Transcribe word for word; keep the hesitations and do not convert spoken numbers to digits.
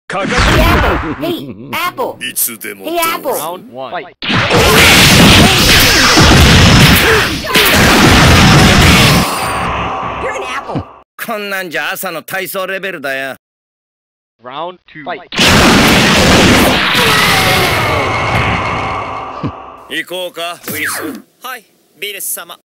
かか Hey, Apple! いつでも Hey, Apple! Round one. Fight. You're an apple! こんなんじゃ朝の体操レベルだよ。 Round two. Fight. 行こうか、ウィス。 はい、ビルス様。